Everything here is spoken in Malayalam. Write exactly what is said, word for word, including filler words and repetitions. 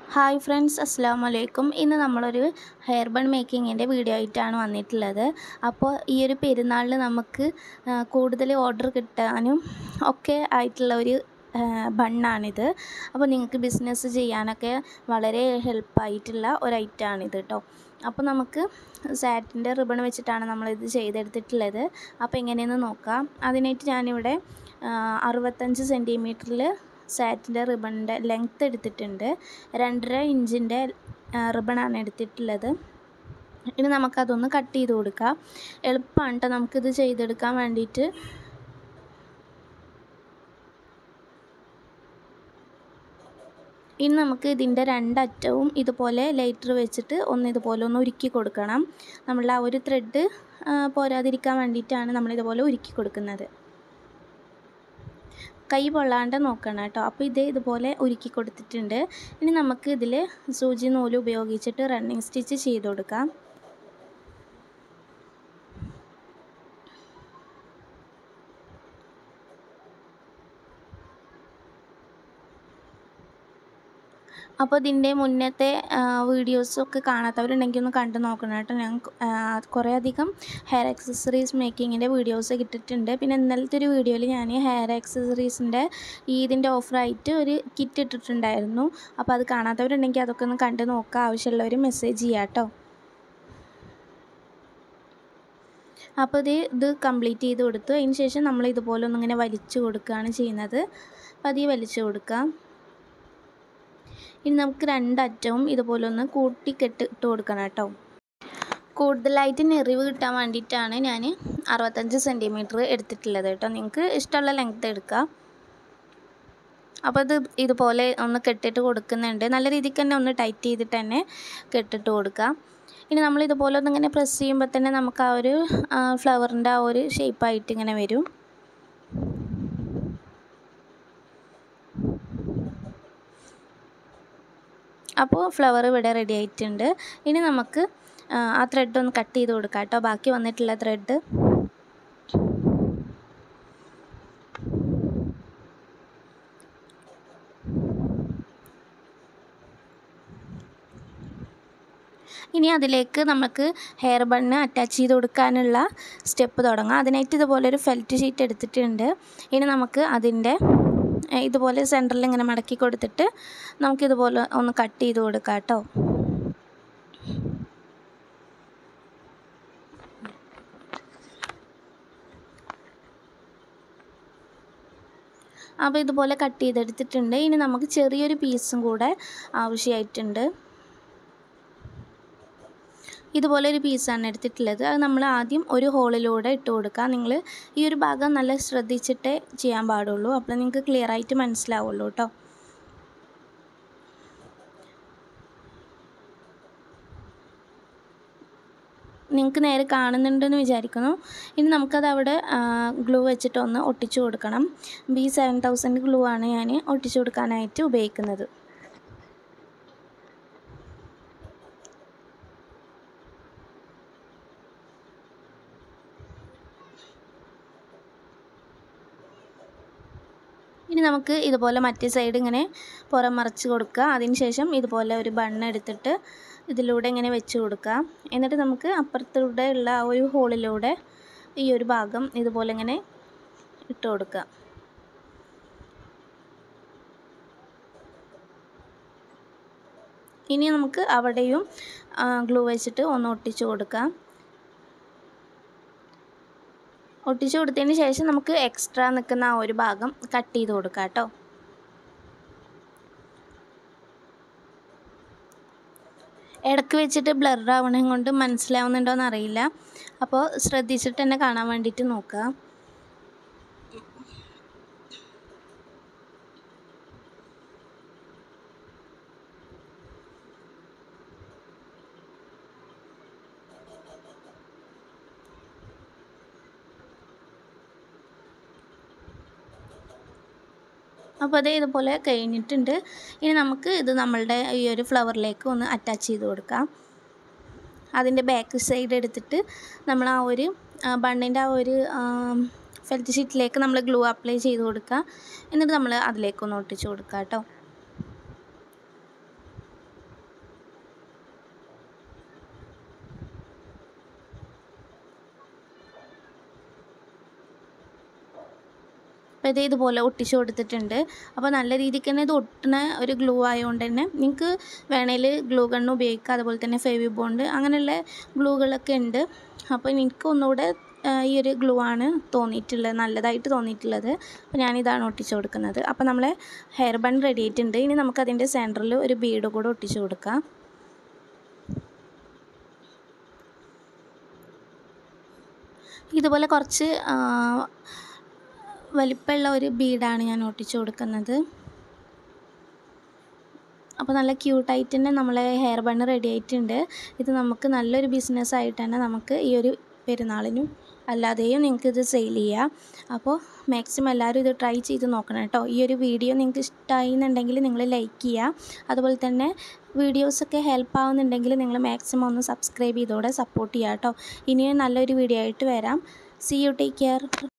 ഹായ് ഫ്രണ്ട്സ്, അസ്സലാമു അലൈക്കും. ഇന്ന് നമ്മളൊരു ഹെയർ ബൺ മേക്കിങ്ങിൻ്റെ വീഡിയോ ആയിട്ടാണ് വന്നിട്ടുള്ളത്. അപ്പോൾ ഈ ഒരു പെരുന്നാളിൽ നമുക്ക് കൂടുതൽ ഓർഡർ കിട്ടാനും ഒക്കെ ആയിട്ടുള്ള ഒരു ബണ്ണാണിത്. അപ്പോൾ നിങ്ങൾക്ക് ബിസിനസ് ചെയ്യാനൊക്കെ വളരെ ഹെൽപ്പായിട്ടുള്ള ഒരു ഐറ്റമാണിത് കേട്ടോ. അപ്പോൾ നമുക്ക് സാറ്റിൻ്റെ റിബൺ വെച്ചിട്ടാണ് നമ്മളിത് ചെയ്തെടുത്തിട്ടുള്ളത്. അപ്പോൾ എങ്ങനെയെന്ന് നോക്കാം. അതിനായിട്ട് ഞാനിവിടെ അറുപത്തഞ്ച് സെൻറ്റിമീറ്ററിൽ സാറ്റിൻ്റെ റിബണിൻ്റെ ലെങ്ത്ത് എടുത്തിട്ടുണ്ട്. രണ്ടര ഇഞ്ചിൻ്റെ റിബണാണ് എടുത്തിട്ടുള്ളത്. ഇനി നമുക്കതൊന്ന് കട്ട് ചെയ്ത് കൊടുക്കാം. എളുപ്പമാണ് കേട്ടോ നമുക്കിത് ചെയ്തെടുക്കാൻ വേണ്ടിയിട്ട്. ഇനി നമുക്ക് ഇതിൻ്റെ രണ്ടറ്റവും ഇതുപോലെ ലൈറ്റർ വെച്ചിട്ട് ഒന്ന് ഇതുപോലെ ഒന്ന് ഉരുക്കി കൊടുക്കണം. നമ്മളുടെ ആ ഒരു ത്രെഡ് പോരാതിരിക്കാൻ വേണ്ടിയിട്ടാണ് നമ്മളിതുപോലെ ഉരുക്കി കൊടുക്കുന്നത്. കൈ പൊള്ളാണ്ട് നോക്കണം കേട്ടോ. അപ്പോൾ ഇതേ ഇതുപോലെ ഉരുക്കി കൊടുത്തിട്ടുണ്ട്. ഇനി നമുക്ക് ഇതിൽ സൂചി നൂല് ഉപയോഗിച്ചിട്ട് റണ്ണിങ് സ്റ്റിച്ച് ചെയ്ത് കൊടുക്കാം. അപ്പോൾ ഇതിൻ്റെ മുന്നത്തെ വീഡിയോസൊക്കെ കാണാത്തവരുണ്ടെങ്കിൽ ഒന്ന് കണ്ടു നോക്കണം കേട്ടോ. ഞാൻ കുറേ അധികം ഹെയർ ആക്സസറീസ് മേക്കിങ്ങിൻ്റെ വീഡിയോസ് ഇട്ടിട്ടുണ്ട്. പിന്നെ ഇന്നലത്തെ ഒരു വീഡിയോയിൽ ഞാൻ ഹെയർ ആക്സസറീസിൻ്റെ ഈദിൻ്റെ ഓഫറായിട്ട് ഒരു കിറ്റ് ഇട്ടിട്ടുണ്ടായിരുന്നു. അപ്പോൾ അത് കാണാത്തവരുണ്ടെങ്കിൽ അതൊക്കെ ഒന്ന് കണ്ടു നോക്കുക. ആവശ്യമുള്ളവർ മെസ്സേജ് ചെയ്യാം കേട്ടോ. അപ്പോൾ ഇത് ഇത് കംപ്ലീറ്റ് ചെയ്ത് കൊടുത്തു. അതിന് ശേഷം നമ്മൾ ഇതുപോലെ ഒന്നിങ്ങനെ വലിച്ചു കൊടുക്കുകയാണ് ചെയ്യുന്നത്. പതിയെ വലിച്ചു കൊടുക്കാം. ഇനി നമുക്ക് രണ്ടറ്റവും ഇതുപോലെ ഒന്ന് കൂട്ടി കെട്ട് ഇട്ട് കൊടുക്കണം കേട്ടോ. കൂടുതലായിട്ട് നെറിവ് കിട്ടാൻ വേണ്ടിയിട്ടാണ് ഞാൻ അറുപത്തഞ്ച് സെൻറ്റിമീറ്റർ എടുത്തിട്ടുള്ളത് കേട്ടോ. നിങ്ങൾക്ക് ഇഷ്ടമുള്ള ലെങ്ത്ത് എടുക്കാം. അപ്പോൾ ഇത് ഇതുപോലെ ഒന്ന് കെട്ടിട്ട് കൊടുക്കുന്നുണ്ട്. നല്ല രീതിക്ക് തന്നെ ഒന്ന് ടൈറ്റ് ചെയ്തിട്ട് തന്നെ കെട്ടിട്ട് കൊടുക്കാം. ഇനി നമ്മൾ ഇതുപോലെ ഒന്നിങ്ങനെ പ്രസ് ചെയ്യുമ്പോൾ തന്നെ നമുക്ക് ആ ഒരു ഫ്ലവറിൻ്റെ ആ ഒരു ഷേപ്പായിട്ട് ഇങ്ങനെ വരും. അപ്പോൾ ഫ്ലവർ ഇവിടെ റെഡി ആയിട്ടുണ്ട്. ഇനി നമുക്ക് ആ ത്രെഡ് ഒന്ന് കട്ട് ചെയ്ത് കൊടുക്കാം കേട്ടോ. ബാക്കി വന്നിട്ടുള്ള ത്രെഡ് ഇനി അതിലേക്ക് നമുക്ക് ഹെയർ ബണ്ണ് അറ്റാച്ച് ചെയ്ത് കൊടുക്കാനുള്ള സ്റ്റെപ്പ് തുടങ്ങാം. അതിനായിട്ട് ഇതുപോലെ ഒരു ഫെൽറ്റ് ഷീറ്റ് എടുത്തിട്ടുണ്ട്. ഇനി നമുക്ക് അതിൻ്റെ ഇതുപോലെ സെൻറ്ററിൽ ഇങ്ങനെ മടക്കി കൊടുത്തിട്ട് നമുക്കിതുപോലെ ഒന്ന് കട്ട് ചെയ്ത് കൊടുക്കാം കേട്ടോ. അപ്പോൾ ഇതുപോലെ കട്ട് ചെയ്തെടുത്തിട്ടുണ്ട്. ഇനി നമുക്ക് ചെറിയൊരു പീസും കൂടെ ആവശ്യമായിട്ടുണ്ട്. ഇതുപോലെ ഒരു പീസാണ് എടുത്തിട്ടുള്ളത്. അത് നമ്മൾ ആദ്യം ഒരു ഹോളിലൂടെ ഇട്ട് കൊടുക്കുക. നിങ്ങൾ ഈ ഒരു ഭാഗം നല്ല ശ്രദ്ധിച്ചിട്ടേ ചെയ്യാൻ പാടുള്ളൂ. അപ്പോൾ നിങ്ങൾക്ക് ക്ലിയർ ആയിട്ട് മനസ്സിലാവുള്ളൂ കേട്ടോ. നിങ്ങൾക്ക് നേരെ കാണുന്നുണ്ടെന്ന് വിചാരിക്കുന്നു. ഇനി നമുക്കത് അവിടെ ഗ്ലൂ വെച്ചിട്ട് ഒന്ന് ഒട്ടിച്ചു കൊടുക്കണം. ബി സെവൻ തൗസൻഡ് ഗ്ലൂ ആണ് ഞാൻ ഒട്ടിച്ചു കൊടുക്കാനായിട്ട് ഉപയോഗിക്കുന്നത്. ഇനി നമുക്ക് ഇതുപോലെ മറ്റേ സൈഡ് ഇങ്ങനെ പുറം മറിച്ച് കൊടുക്കുക. അതിന് ശേഷം ഇതുപോലെ ഒരു ബണ്ണ് എടുത്തിട്ട് ഇതിലൂടെ ഇങ്ങനെ വെച്ച് കൊടുക്കുക. എന്നിട്ട് നമുക്ക് അപ്പുറത്തൂടെ ഉള്ള ആ ഒരു ഹോളിലൂടെ ഈ ഒരു ഭാഗം ഇതുപോലെ ഇങ്ങനെ ഇട്ട് കൊടുക്കുക. ഇനി നമുക്ക് അവിടെയും ഗ്ലൂ വെച്ചിട്ട് ഒന്ന് ഒട്ടിച്ചു കൊടുക്കാം. ഒട്ടിച്ചു കൊടുത്തതിന് ശേഷം നമുക്ക് എക്സ്ട്രാ നിൽക്കുന്ന ആ ഒരു ഭാഗം കട്ട് ചെയ്ത് കൊടുക്കാം കേട്ടോ. ഇടയ്ക്ക് വെച്ചിട്ട് ബ്ലർ ആവണ കൊണ്ട് മനസ്സിലാവുന്നുണ്ടോയെന്ന് അറിയില്ല. അപ്പോൾ ശ്രദ്ധിച്ചിട്ട് തന്നെ കാണാൻ വേണ്ടിയിട്ട് നോക്കുക. അപ്പോൾ അതേ ഇതുപോലെ കഴിഞ്ഞിട്ടുണ്ട്. ഇനി നമുക്ക് ഇത് നമ്മളുടെ ഈ ഒരു ഫ്ലവറിലേക്ക് ഒന്ന് അറ്റാച്ച് ചെയ്ത് കൊടുക്കാം. അതിൻ്റെ ബാക്ക് സൈഡ് എടുത്തിട്ട് നമ്മൾ ആ ഒരു ബണ്ണിൻ്റെ ആ ഒരു ഫെൽറ്റ് ഷീറ്റിലേക്ക് നമ്മൾ ഗ്ലൂ അപ്ലൈ ചെയ്ത് കൊടുക്കുക. എന്നിട്ട് നമ്മൾ അതിലേക്കൊന്ന് ഒട്ടിച്ച് കൊടുക്കുക കേട്ടോ. അപ്പോൾ ഇത് ഇതുപോലെ ഒട്ടിച്ച് കൊടുത്തിട്ടുണ്ട്. അപ്പോൾ നല്ല രീതിക്ക് തന്നെ ഇത് ഒട്ടുന്ന ഒരു ഗ്ലൂ ആയതുകൊണ്ട് തന്നെ നിങ്ങൾക്ക് വേണേൽ ഗ്ലൂ ഗണ്ണ് ഉപയോഗിക്കുക. അതുപോലെ തന്നെ ഫെവി ബോണ്ട് അങ്ങനെയുള്ള ഗ്ലൂകളൊക്കെ ഉണ്ട്. അപ്പോൾ എനിക്ക് ഒന്നുകൂടെ ഈ ഒരു ഗ്ലൂ ആണ് തോന്നിയിട്ടുള്ളത്, നല്ലതായിട്ട് തോന്നിയിട്ടുള്ളത്. അപ്പോൾ ഞാനിതാണ് ഒട്ടിച്ച് കൊടുക്കുന്നത്. അപ്പോൾ നമ്മളെ ഹെയർ ബൺ റെഡി ആയിട്ടുണ്ട്. ഇനി നമുക്കതിൻ്റെ സെൻറ്ററിൽ ഒരു ബീഡ് കൂടെ ഒട്ടിച്ച് കൊടുക്കാം. ഇതുപോലെ കുറച്ച് വലിപ്പമുള്ള ഒരു ബീഡാണ് ഞാൻ ഒട്ടിച്ച് കൊടുക്കുന്നത്. അപ്പോൾ നല്ല ക്യൂട്ടായിട്ട് തന്നെ നമ്മളെ ഹെയർ ബണ്ണ് റെഡി ആയിട്ടുണ്ട്. ഇത് നമുക്ക് നല്ലൊരു ബിസിനസ്സായിട്ട് തന്നെ നമുക്ക് ഈ ഒരു പെരുന്നാളിനും അല്ലാതെയും നിങ്ങൾക്ക് ഇത് സെയിൽ ചെയ്യാം. അപ്പോൾ മാക്സിമം എല്ലാവരും ഇത് ട്രൈ ചെയ്ത് നോക്കണം കേട്ടോ. ഈ ഒരു വീഡിയോ നിങ്ങൾക്ക് ഇഷ്ടമായി എന്നുണ്ടെങ്കിൽ നിങ്ങൾ ലൈക്ക് ചെയ്യുക. അതുപോലെ തന്നെ വീഡിയോസൊക്കെ ഹെൽപ്പ് ആവുന്നുണ്ടെങ്കിൽ നിങ്ങൾ മാക്സിമം ഒന്ന് സബ്സ്ക്രൈബ് ചെയ്തോടെ സപ്പോർട്ട് ചെയ്യുക കേട്ടോ. ഇനിയും നല്ലൊരു വീഡിയോ ആയിട്ട് വരാം. See you, take care.